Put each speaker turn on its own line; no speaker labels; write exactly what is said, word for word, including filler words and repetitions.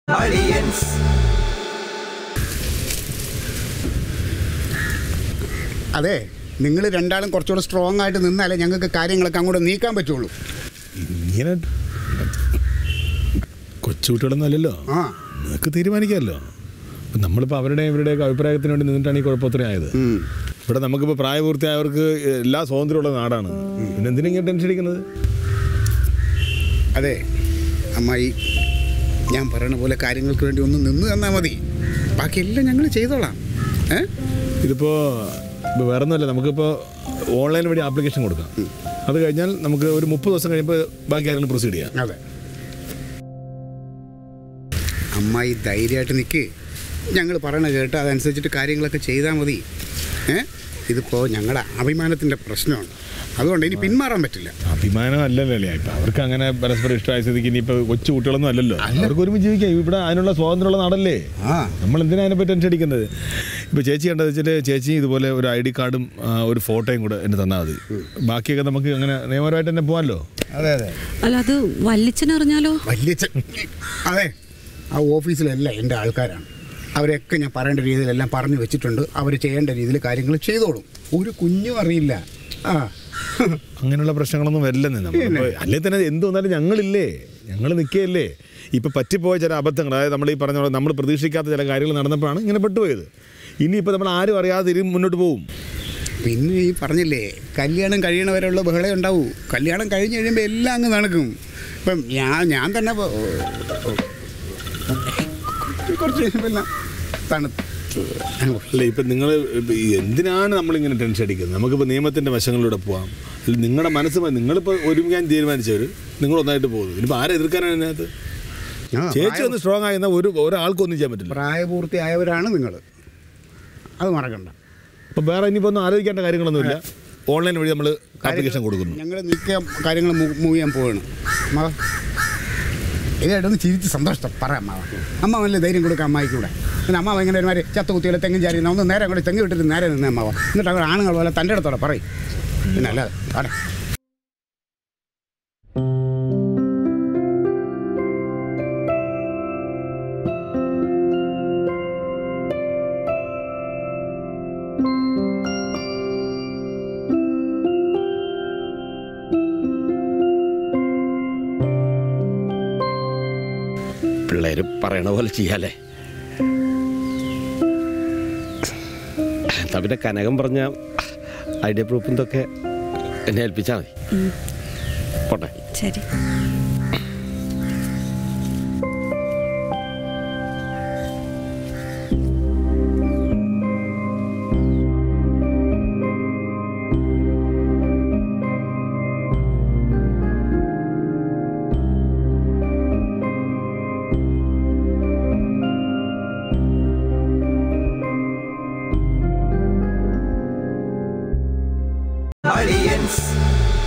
അതെ, നിങ്ങൾ രണ്ടാളും കുറച്ചുകൂടെ സ്ട്രോങ് ആയിട്ട് നിന്നാലേ ഞങ്ങൾക്ക് കാര്യങ്ങളൊക്കെ അങ്ങോട്ട് നീക്കാൻ പറ്റുള്ളൂ.
ഇങ്ങനെ കൊച്ചുകുട്ടികളൊന്നും അല്ലല്ലോ, നിങ്ങൾക്ക് തീരുമാനിക്കാമല്ലോ. നമ്മളിപ്പോൾ അവരുടെ ഇവരുടെയൊക്കെ അഭിപ്രായത്തിന് വേണ്ടി നിന്നിട്ടാണ് ഈ കുഴപ്പത്തിന് ആയത്. ഇവിടെ നമുക്കിപ്പോൾ പ്രായപൂർത്തിയായവർക്ക് എല്ലാ സ്വാതന്ത്ര്യമുള്ള നാടാണ്. പിന്നെ എന്തിനാ ടെൻഷൻ അടിക്കുന്നത്?
അതെ അമ്മായി, ഞാൻ പറയുന്ന പോലെ കാര്യങ്ങൾക്ക് വേണ്ടി ഒന്ന് നിന്ന് തന്നാൽ മതി, ബാക്കിയെല്ലാം ഞങ്ങൾ ചെയ്തോളാം. ഏ
ഇതിപ്പോൾ ഇപ്പോൾ വേറെ ഒന്നുമല്ല, നമുക്കിപ്പോൾ ഓൺലൈൻ വഴി ആപ്ലിക്കേഷൻ കൊടുക്കാം. അത് കഴിഞ്ഞാൽ നമുക്ക് ഒരു മുപ്പത് ദിവസം കഴിയുമ്പോൾ ബാക്കി കാര്യങ്ങൾ പ്രൊസീഡ് ചെയ്യാം.
അതെ, അമ്മായി ധൈര്യമായിട്ട് നിൽക്ക്. ഞങ്ങൾ പറയണ കേട്ട് അതനുസരിച്ചിട്ട് കാര്യങ്ങളൊക്കെ ചെയ്താൽ മതി. ഏ ഇതിപ്പോൾ ഞങ്ങളുടെ അഭിമാനത്തിൻ്റെ പ്രശ്നമാണ്, അതുകൊണ്ട് ഇനി പിന്മാറാൻ പറ്റില്ല.
അഭിമാനം അല്ലല്ലോ ഇപ്പം അവർക്ക് അങ്ങനെ പരസ്പരം ഇഷ്ടമായ സ്ഥിതിക്ക് ഇനിയിപ്പോൾ കൊച്ചു കുട്ടികളൊന്നും അല്ലല്ലോ, അവർക്ക് ഒരുമിച്ച് ജീവിക്കാം. ഇവിടെ അതിനുള്ള സ്വാതന്ത്ര്യമുള്ള നാടല്ലേ, നമ്മൾ എന്തിനാ അതിനെപ്പറ്റി ടെൻഷൻ അടിക്കുന്നത്? ഇപ്പോൾ ചേച്ചി കണ്ടത് വെച്ചിട്ട് ചേച്ചി ഇതുപോലെ ഒരു ഐ ഡി കാർഡും ഒരു ഫോട്ടോയും കൂടെ എന്നെ തന്നാൽ മതി. ബാക്കിയൊക്കെ നമുക്ക് അങ്ങനെ നിയമപരമായിട്ട് തന്നെ പോകാമല്ലോ.
അതെ അതെ.
അല്ല, അത് വല്യച്ഛനറിഞ്ഞാലോ?
വല്യച്ഛൻ? അതെ, ആ ഓഫീസിലെല്ലാം എൻ്റെ ആൾക്കാരാണ്. അവരെയൊക്കെ ഞാൻ പറയേണ്ട രീതിയിലെല്ലാം പറഞ്ഞു വെച്ചിട്ടുണ്ട്. അവർ ചെയ്യേണ്ട രീതിയിൽ കാര്യങ്ങൾ ചെയ്തോളും. ഒരു കുഞ്ഞും അറിയില്ല. ആ
അങ്ങനെയുള്ള പ്രശ്നങ്ങളൊന്നും വരില്ലെന്ന് നമ്മൾ അല്ലേ തന്നെ എന്ത് വന്നാലും ഞങ്ങളില്ലേ, ഞങ്ങൾ നിൽക്കുകയല്ലേ. ഇപ്പം പറ്റിപ്പോയ ചില അബദ്ധങ്ങൾ, അതായത് നമ്മൾ ഈ പറഞ്ഞ പോലെ നമ്മൾ പ്രതീക്ഷിക്കാത്ത ചില കാര്യങ്ങൾ നടന്നപ്പോഴാണ് ഇങ്ങനെ പെട്ടുപോയത്. ഇനിയിപ്പോൾ നമ്മൾ ആരും അറിയാതെ ഇനി മുന്നോട്ട് പോകും.
പിന്നെ ഈ പറഞ്ഞില്ലേ, കല്യാണം കഴിയണവരെയുള്ള ബഹളം ഉണ്ടാവൂ. കല്യാണം കഴിഞ്ഞ് കഴിയുമ്പോൾ എല്ലാം അങ്ങ് നടക്കും. ഇപ്പം ഞാൻ ഞാൻ തന്നെ കുറച്ച് കഴിയുമ്പോൾ തണുത്ത്
അല്ല. ഇപ്പം നിങ്ങൾ എന്തിനാണ് നമ്മളിങ്ങനെ ടെൻഷൻ അടിക്കുന്നത്? നമുക്കിപ്പോൾ നിയമത്തിൻ്റെ വശങ്ങളിലൂടെ പോകാം. നിങ്ങളുടെ മനസ്സ് നിങ്ങളിപ്പോൾ ഒരുമിക്കാൻ തീരുമാനിച്ചവർ നിങ്ങൾ ഒന്നായിട്ട് പോകുന്നു. ഇനിയിപ്പോൾ ആരെ എതിർക്കാനാണ് ഇതിനകത്ത്? ചേച്ചി ഒന്ന് സ്ട്രോങ് ആയിരുന്ന ഒരു ഒരാൾക്കൊന്നും ചെയ്യാൻ പറ്റില്ല.
പ്രായപൂർത്തിയായവരാണ് നിങ്ങൾ, അത് മറക്കണ്ട.
അപ്പം വേറെ ഇനിയിപ്പോൾ ഒന്നും ആലോചിക്കേണ്ട കാര്യങ്ങളൊന്നുമില്ല. ഓൺലൈൻ വഴി നമ്മൾ ആപ്ലിക്കേഷൻ കൊടുക്കുന്നു.
ഞങ്ങൾ നിൽക്കാൻ കാര്യങ്ങൾ മൂവ് ചെയ്യാൻ പോവുകയാണ്. അമ്മ ഇതായിട്ടൊന്ന് ചിരിച്ച് സന്തോഷം പറയാം. അമ്മാവ അമ്മ നല്ല ധൈര്യം കൊടുക്കാം അമ്മായിക്കൂടെ. പിന്നെ അമ്മ ഇങ്ങനെ ഒരുമാതിരി ചത്ത കുത്തികളെ തെങ്ങും ചാരി ഒന്ന് നേരെ അങ്ങോട്ട് തെങ്ങ് വിട്ടിട്ട് നേരെ നിന്ന് അമ്മാവ. എന്നിട്ട് അവർ ആണുങ്ങൾ പോലെ തൻ്റെ അടുത്തോടെ പറയും. പിന്നെ അല്ലാതെ ആടെ
പിള്ളേർ പറയണ പോലെ ചെയ്യാല്ലേ. എന്താ പിന്നെ കനകം പറഞ്ഞ ഐഡിയ പ്രൂഫും ഇതൊക്കെ എന്നെ ഏൽപ്പിച്ചാൽ മതി. പോട്ടെ.
ശരി.
Aliens.